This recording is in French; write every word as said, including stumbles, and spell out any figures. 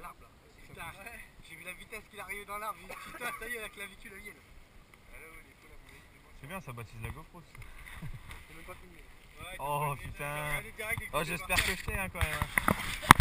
l'arbre là. Putain, ouais. J'ai vu la vitesse qu'il arrivait dans l'arbre, j'ai dit putain, ça y est, la clavicule elle y est là. C'est bien, ça baptise la GoPro. C'est même pas fini. Oh putain. Oh, j'espère que je t'ai hein, quand même.